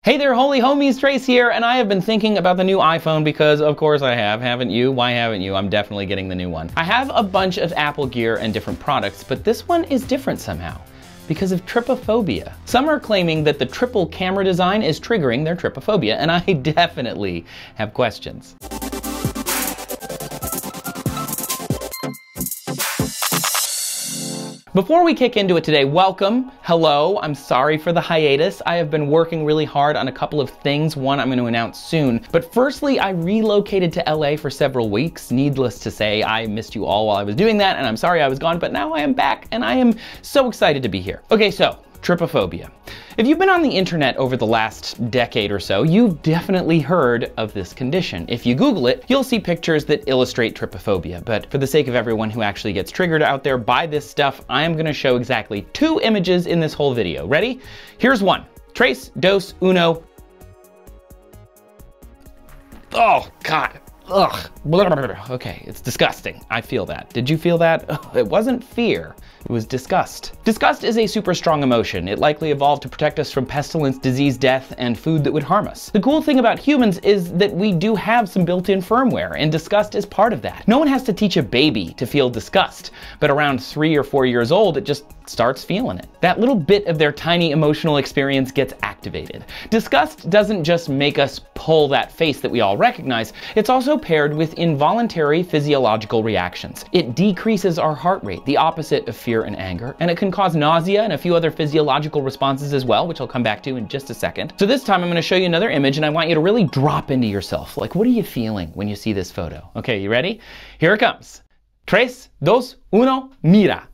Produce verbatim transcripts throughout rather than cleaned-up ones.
Hey there, holy homies, Trace here, and I have been thinking about the new iPhone because, of course, I have. Haven't you? Why haven't you? I'm definitely getting the new one. I have a bunch of Apple gear and different products, but this one is different somehow because of trypophobia. Some are claiming that the triple camera design is triggering their trypophobia, and I definitely have questions. Before we kick into it today, welcome, hello, I'm sorry for the hiatus. I have been working really hard on a couple of things, one I'm going to announce soon. But firstly, I relocated to L A for several weeks. Needless to say, I missed you all while I was doing that, and I'm sorry I was gone, but now I am back, and I am so excited to be here. Okay, so, trypophobia. If you've been on the internet over the last decade or so, you've definitely heard of this condition. If you Google it, you'll see pictures that illustrate trypophobia. But for the sake of everyone who actually gets triggered out there by this stuff, I am going to show exactly two images in this whole video. Ready? Here's one. Tres, dos, uno. Oh, God. Ugh. Okay, it's disgusting. I feel that. Did you feel that? Ugh, it wasn't fear. It was disgust. Disgust is a super strong emotion. It likely evolved to protect us from pestilence, disease, death, and food that would harm us. The cool thing about humans is that we do have some built-in firmware, and disgust is part of that. No one has to teach a baby to feel disgust, but around three or four years old, it just starts feeling it. That little bit of their tiny emotional experience gets activated. Disgust doesn't just make us pull that face that we all recognize, it's also paired with involuntary physiological reactions. It decreases our heart rate, the opposite of fear and anger, and it can cause nausea and a few other physiological responses as well, which I'll come back to in just a second. So this time I'm going to show you another image, and I want you to really drop into yourself. Like, what are you feeling when you see this photo? Okay, you ready? Here it comes. Tres, dos, uno, mira.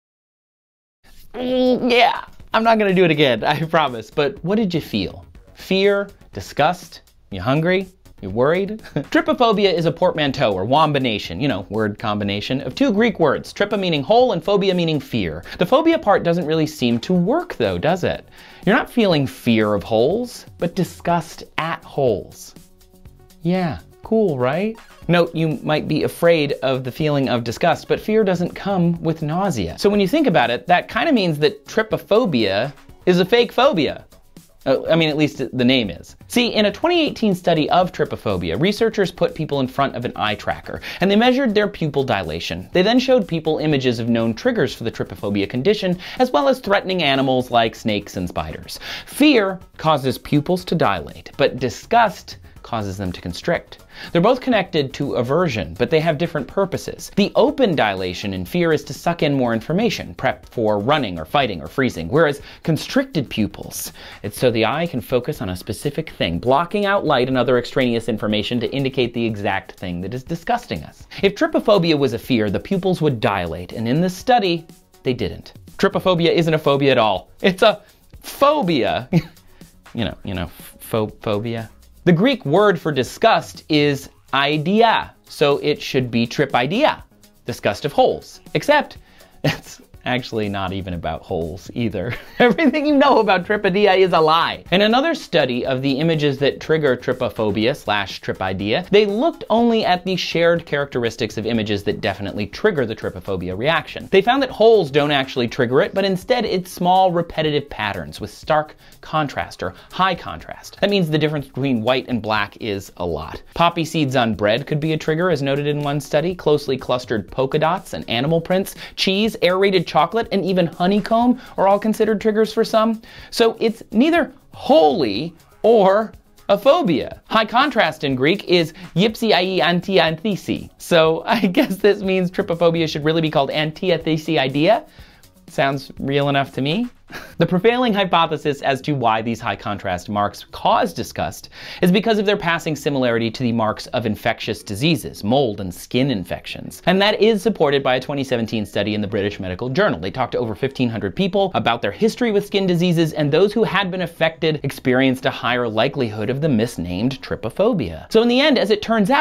Mm, yeah, I'm not going to do it again, I promise. But what did you feel? Fear? Disgust? You hungry? You worried? Trypophobia is a portmanteau or wombination, you know, word combination, of two Greek words, trypa meaning hole and phobia meaning fear. The phobia part doesn't really seem to work though, does it? You're not feeling fear of holes, but disgust at holes. Yeah, cool, right? Note, you might be afraid of the feeling of disgust, but fear doesn't come with nausea. So when you think about it, that kind of means that trypophobia is a fake phobia. Uh, I mean, at least the name is. See, in a twenty eighteen study of trypophobia, researchers put people in front of an eye tracker, and they measured their pupil dilation. They then showed people images of known triggers for the trypophobia condition, as well as threatening animals like snakes and spiders. Fear causes pupils to dilate, but disgust causes them to constrict. They're both connected to aversion, but they have different purposes. The open dilation in fear is to suck in more information, prep for running or fighting or freezing, whereas constricted pupils, it's so the eye can focus on a specific thing, blocking out light and other extraneous information to indicate the exact thing that is disgusting us. If trypophobia was a fear, the pupils would dilate, and in this study, they didn't. Trypophobia isn't a phobia at all. It's a phobia. you know, you know, pho phobia. The Greek word for disgust is idea, so it should be trypidea, disgust of holes. Except, it's actually not even about holes either. Everything you know about trypidea is a lie. In another study of the images that trigger trypophobia slash trypidea, they looked only at the shared characteristics of images that definitely trigger the trypophobia reaction. They found that holes don't actually trigger it, but instead it's small repetitive patterns with stark contrast or high contrast. That means the difference between white and black is a lot. Poppy seeds on bread could be a trigger, as noted in one study. Closely clustered polka dots and animal prints, cheese, aerated chocolate, and even honeycomb are all considered triggers for some. So it's neither wholly or a phobia. High contrast in Greek is yipsi anti-anthesi. So I guess this means trypophobia should really be called antithesiaidia. Sounds real enough to me. The prevailing hypothesis as to why these high contrast marks cause disgust is because of their passing similarity to the marks of infectious diseases, mold and skin infections. And that is supported by a twenty seventeen study in the British Medical Journal. They talked to over fifteen hundred people about their history with skin diseases, and those who had been affected experienced a higher likelihood of the misnamed trypophobia. So in the end, as it turns out,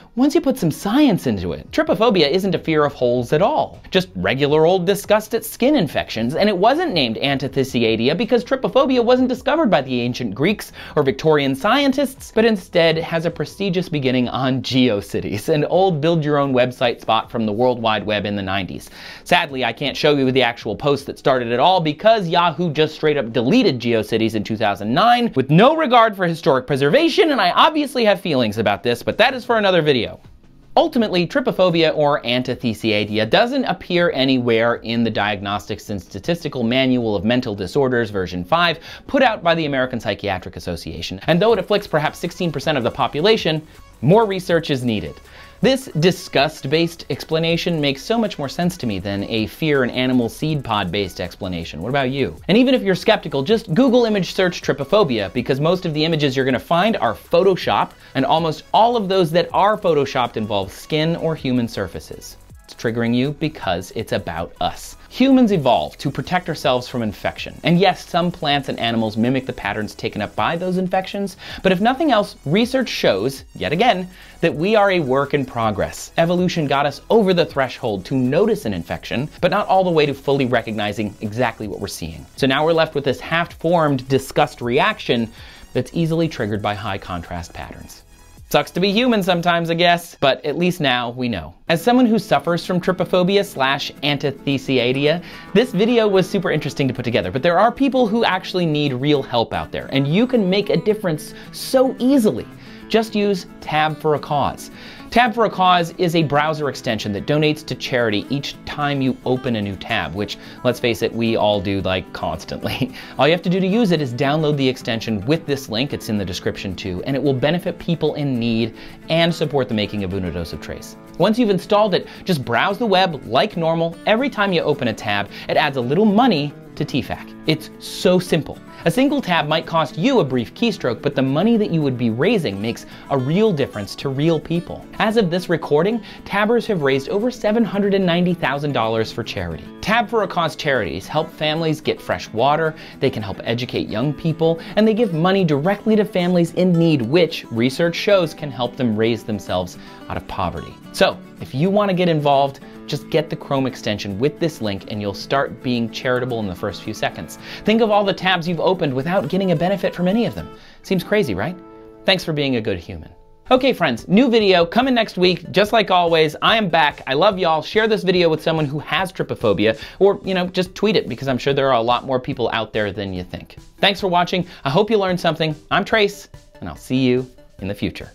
once you put some science into it, trypophobia isn't a fear of holes at all. Just regular old disgust at skin infections, and it wasn't named antithesiaidia because trypophobia wasn't discovered by the ancient Greeks or Victorian scientists, but instead has a prestigious beginning on GeoCities, an old build-your-own-website spot from the World Wide Web in the nineties. Sadly, I can't show you the actual post that started it all because Yahoo just straight up deleted GeoCities in two thousand nine with no regard for historic preservation, and I obviously have feelings about this, but that is for another video. Ultimately, trypophobia or antithesiaidia doesn't appear anywhere in the Diagnostics and Statistical Manual of Mental Disorders version five put out by the American Psychiatric Association. And though it afflicts perhaps sixteen percent of the population, more research is needed. This disgust-based explanation makes so much more sense to me than a fear and animal seed pod-based explanation. What about you? And even if you're skeptical, just Google image search trypophobia, because most of the images you're gonna find are Photoshop, and almost all of those that are Photoshopped involve skin or human surfaces. It's triggering you because it's about us. Humans evolved to protect ourselves from infection. And yes, some plants and animals mimic the patterns taken up by those infections, but if nothing else, research shows, yet again, that we are a work in progress. Evolution got us over the threshold to notice an infection, but not all the way to fully recognizing exactly what we're seeing. So now we're left with this half-formed disgust reaction that's easily triggered by high contrast patterns. Sucks to be human sometimes, I guess, but at least now we know. As someone who suffers from trypophobia slash antithesiaidia, this video was super interesting to put together, but there are people who actually need real help out there, and you can make a difference so easily. Just use Tab for a Cause. Tab for a Cause is a browser extension that donates to charity each time you open a new tab, which, let's face it, we all do like constantly. All you have to do to use it is download the extension with this link, it's in the description too, and it will benefit people in need and support the making of Una Dos of Trace. Once you've installed it, just browse the web like normal. Every time you open a tab, it adds a little money to T FAC. It's so simple. A single tab might cost you a brief keystroke, but the money that you would be raising makes a real difference to real people. As of this recording, Tabbers have raised over seven hundred ninety thousand dollars for charity. Tab for a Cause charities help families get fresh water, they can help educate young people, and they give money directly to families in need, which research shows can help them raise themselves out of poverty. So, if you want to get involved, just get the Chrome extension with this link and you'll start being charitable in the first few seconds. Think of all the tabs you've opened without getting a benefit from any of them. Seems crazy, right? Thanks for being a good human. Okay friends, new video coming next week. Just like always, I am back. I love y'all. Share this video with someone who has trypophobia, or you know, just tweet it because I'm sure there are a lot more people out there than you think. Thanks for watching. I hope you learned something. I'm Trace, and I'll see you in the future.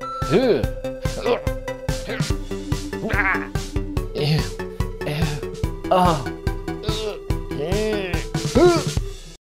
Ew. Ew. Ew. Oh.